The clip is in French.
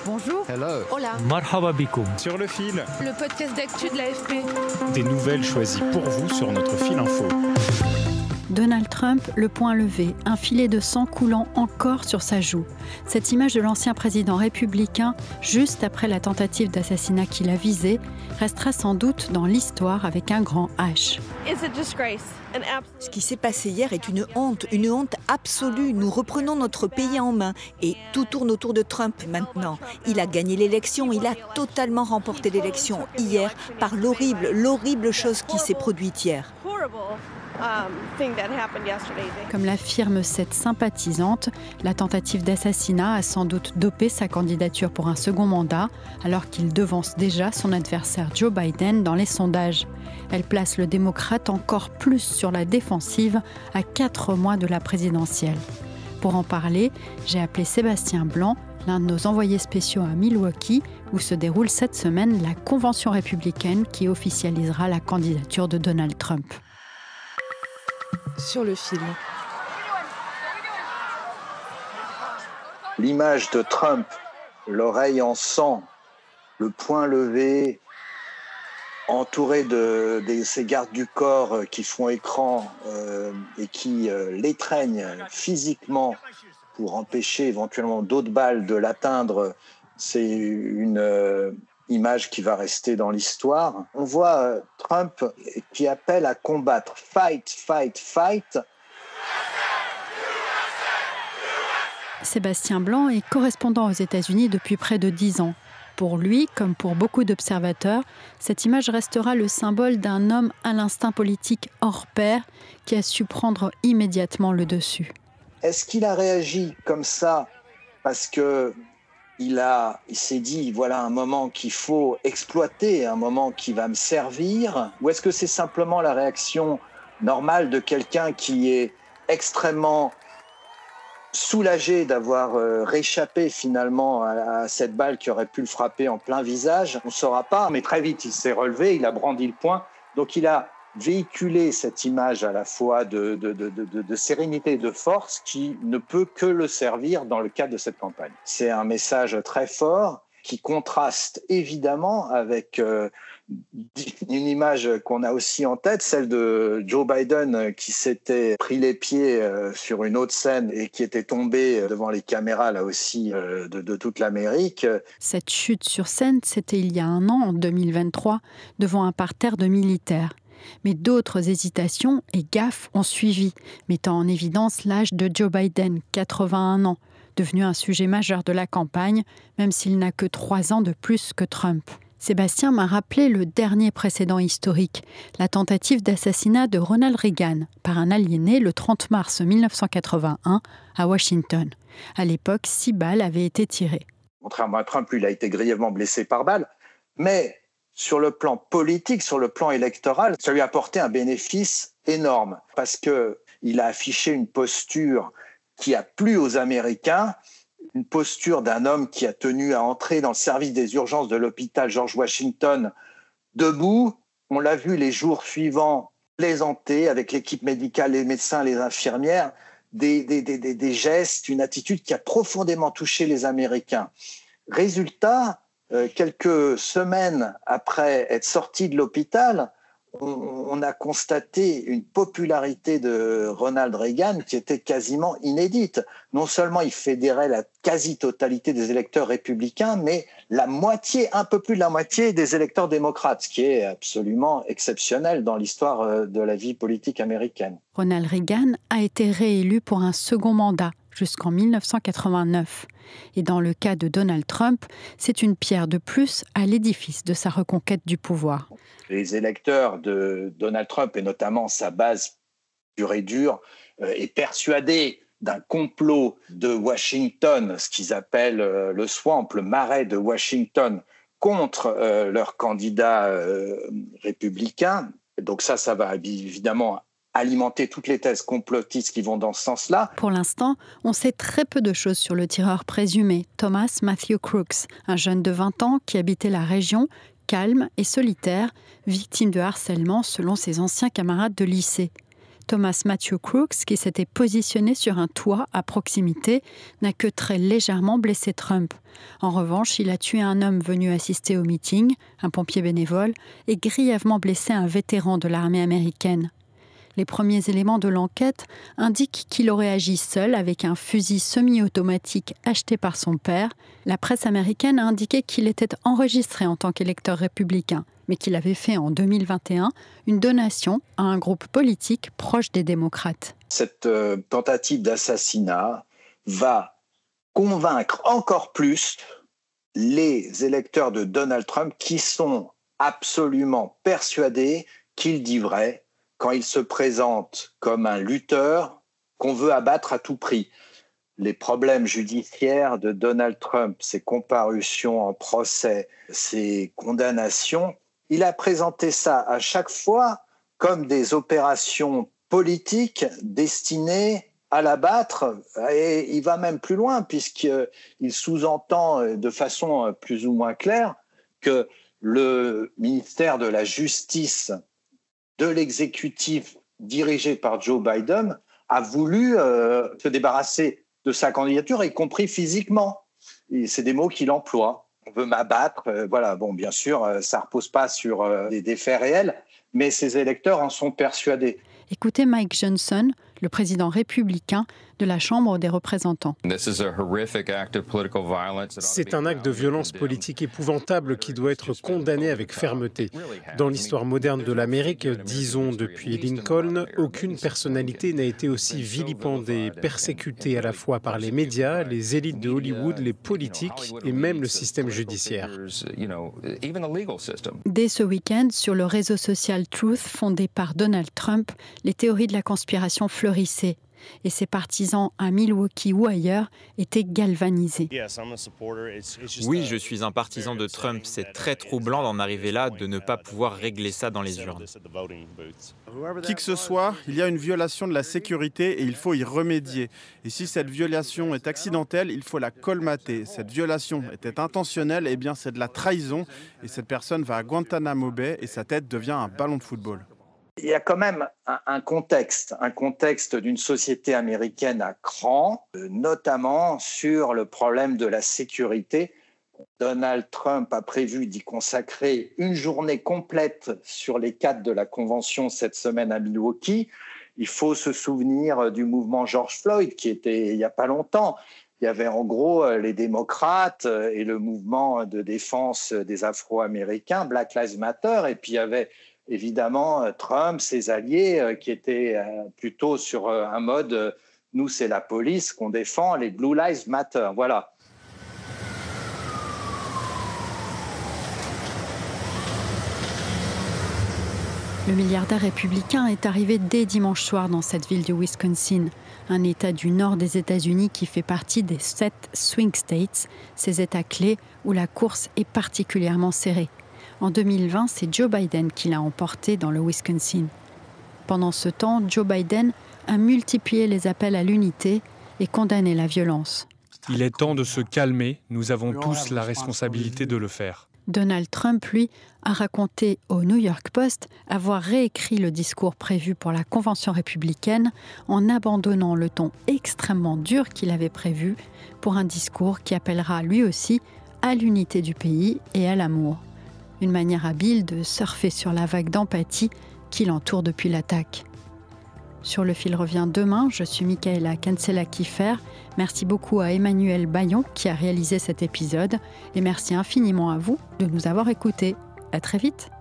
Bonjour. Hello. Hola. Marhaba bikoum. Sur le fil. Le podcast d'actu de l'AFP. Des nouvelles choisies pour vous sur notre fil info. Donald Trump, le poing levé, un filet de sang coulant encore sur sa joue. Cette image de l'ancien président républicain, juste après la tentative d'assassinat qu'il a visée, restera sans doute dans l'histoire avec un grand H. Ce qui s'est passé hier est une honte absolue. Nous reprenons notre pays en main et tout tourne autour de Trump maintenant. Il a gagné l'élection, il a totalement remporté l'élection hier par l'horrible chose qui s'est produite hier. Comme l'affirme cette sympathisante, la tentative d'assassinat a sans doute dopé sa candidature pour un second mandat, alors qu'il devance déjà son adversaire Joe Biden dans les sondages. Elle place le démocrate encore plus sur la défensive à 4 mois de la présidentielle. Pour en parler, j'ai appelé Sébastien Blanc, l'un de nos envoyés spéciaux à Milwaukee, où se déroule cette semaine la convention républicaine qui officialisera la candidature de Donald Trump. Sur le fil. L'image de Trump, l'oreille en sang, le poing levé, entouré de ces gardes du corps qui font écran et qui l'étreignent physiquement pour empêcher éventuellement d'autres balles de l'atteindre, c'est une image qui va rester dans l'histoire. On voit Trump qui appelle à combattre. Fight, fight, fight. Sébastien Blanc est correspondant aux États-Unis depuis près de 10 ans. Pour lui, comme pour beaucoup d'observateurs, cette image restera le symbole d'un homme à l'instinct politique hors pair qui a su prendre immédiatement le dessus. Est-ce qu'il a réagi comme ça parce que il s'est dit, voilà un moment qu'il faut exploiter, un moment qui va me servir? Ou est-ce que c'est simplement la réaction normale de quelqu'un qui est extrêmement soulagé d'avoir réchappé finalement à cette balle qui aurait pu le frapper en plein visage? On ne saura pas, mais très vite il s'est relevé, il a brandi le poing. Donc il a véhiculé cette image à la fois de sérénité et de force qui ne peut que le servir dans le cadre de cette campagne. C'est un message très fort qui contraste évidemment avec une image qu'on a aussi en tête, celle de Joe Biden qui s'était pris les pieds sur une autre scène et qui était tombé devant les caméras là aussi de toute l'Amérique. Cette chute sur scène, c'était il y a un an, en 2023, devant un parterre de militaires. Mais d'autres hésitations et gaffes ont suivi, mettant en évidence l'âge de Joe Biden, 81 ans, devenu un sujet majeur de la campagne, même s'il n'a que 3 ans de plus que Trump. Sébastien m'a rappelé le dernier précédent historique, la tentative d'assassinat de Ronald Reagan par un aliéné le 30 mars 1981 à Washington. À l'époque, 6 balles avaient été tirées. Contrairement à Trump, lui, il a été grièvement blessé par balle, mais sur le plan politique, sur le plan électoral, ça lui a apporté un bénéfice énorme parce qu'il a affiché une posture qui a plu aux Américains, une posture d'un homme qui a tenu à entrer dans le service des urgences de l'hôpital George Washington debout. On l'a vu les jours suivants plaisanter avec l'équipe médicale, les médecins, les infirmières, des gestes, une attitude qui a profondément touché les Américains. Résultat, quelques semaines après être sorti de l'hôpital, on a constaté une popularité de Ronald Reagan qui était quasiment inédite. Non seulement il fédérait la quasi-totalité des électeurs républicains, mais un peu plus de la moitié des électeurs démocrates, ce qui est absolument exceptionnel dans l'histoire de la vie politique américaine. Ronald Reagan a été réélu pour un second mandat jusqu'en 1989. Et dans le cas de Donald Trump, c'est une pierre de plus à l'édifice de sa reconquête du pouvoir. Les électeurs de Donald Trump, et notamment sa base pure et dure, est persuadée d'un complot de Washington, ce qu'ils appellent le swamp, le marais de Washington, contre leur candidat républicain. Donc ça va évidemment alimenter toutes les thèses complotistes qui vont dans ce sens-là. Pour l'instant, on sait très peu de choses sur le tireur présumé, Thomas Matthew Crooks, un jeune de 20 ans qui habitait la région, calme et solitaire, victime de harcèlement selon ses anciens camarades de lycée. Thomas Matthew Crooks, qui s'était positionné sur un toit à proximité, n'a que très légèrement blessé Trump. En revanche, il a tué un homme venu assister au meeting, un pompier bénévole, et grièvement blessé un vétéran de l'armée américaine. Les premiers éléments de l'enquête indiquent qu'il aurait agi seul avec un fusil semi-automatique acheté par son père. La presse américaine a indiqué qu'il était enregistré en tant qu'électeur républicain, mais qu'il avait fait en 2021 une donation à un groupe politique proche des démocrates. Cette tentative d'assassinat va convaincre encore plus les électeurs de Donald Trump qui sont absolument persuadés qu'il dit vrai quand il se présente comme un lutteur qu'on veut abattre à tout prix. Les problèmes judiciaires de Donald Trump, ses comparutions en procès, ses condamnations, il a présenté ça à chaque fois comme des opérations politiques destinées à l'abattre. Et il va même plus loin puisqu'il sous-entend de façon plus ou moins claire que le ministère de la Justice de l'exécutif dirigé par Joe Biden a voulu se débarrasser de sa candidature, y compris physiquement. Et c'est des mots qu'il emploie. On veut m'abattre. Voilà. Bon, bien sûr, ça ne repose pas sur des faits réels, mais ses électeurs en sont persuadés. Écoutez Mike Johnson, le président républicain de la Chambre des représentants. C'est un acte de violence politique épouvantable qui doit être condamné avec fermeté. Dans l'histoire moderne de l'Amérique, disons depuis Lincoln, aucune personnalité n'a été aussi vilipendée, persécutée à la fois par les médias, les élites de Hollywood, les politiques et même le système judiciaire. Dès ce week-end, sur le réseau social Truth fondé par Donald Trump, les théories de la conspiration fleurissaient. Et ses partisans à Milwaukee ou ailleurs étaient galvanisés. Oui, je suis un partisan de Trump. C'est très troublant d'en arriver là, de ne pas pouvoir régler ça dans les urnes. Qui que ce soit, il y a une violation de la sécurité et il faut y remédier. Et si cette violation est accidentelle, il faut la colmater. Cette violation était intentionnelle, eh bien c'est de la trahison. Et cette personne va à Guantanamo Bay et sa tête devient un ballon de football. Il y a quand même un contexte d'une société américaine à cran, notamment sur le problème de la sécurité. Donald Trump a prévu d'y consacrer une journée complète sur les 4 de la Convention cette semaine à Milwaukee. Il faut se souvenir du mouvement George Floyd qui était il n'y a pas longtemps. Il y avait en gros les démocrates et le mouvement de défense des Afro-Américains, Black Lives Matter, et puis il y avait évidemment Trump, ses alliés qui étaient plutôt sur un mode « nous c'est la police qu'on défend, les Blue Lives Matter ». Voilà. Le milliardaire républicain est arrivé dès dimanche soir dans cette ville du Wisconsin, un État du nord des États-Unis qui fait partie des 7 swing states, ces États clés où la course est particulièrement serrée. En 2020, c'est Joe Biden qui l'a emporté dans le Wisconsin. Pendant ce temps, Joe Biden a multiplié les appels à l'unité et condamné la violence. Il est temps de se calmer, nous avons tous la responsabilité de le faire. Donald Trump, lui, a raconté au New York Post avoir réécrit le discours prévu pour la Convention républicaine en abandonnant le ton extrêmement dur qu'il avait prévu pour un discours qui appellera lui aussi à l'unité du pays et à l'amour. Une manière habile de surfer sur la vague d'empathie qui l'entoure depuis l'attaque. Sur le fil revient demain, je suis Michaela Cancela-Kiffer. Merci beaucoup à Emmanuel Bayon qui a réalisé cet épisode et merci infiniment à vous de nous avoir écoutés. À très vite.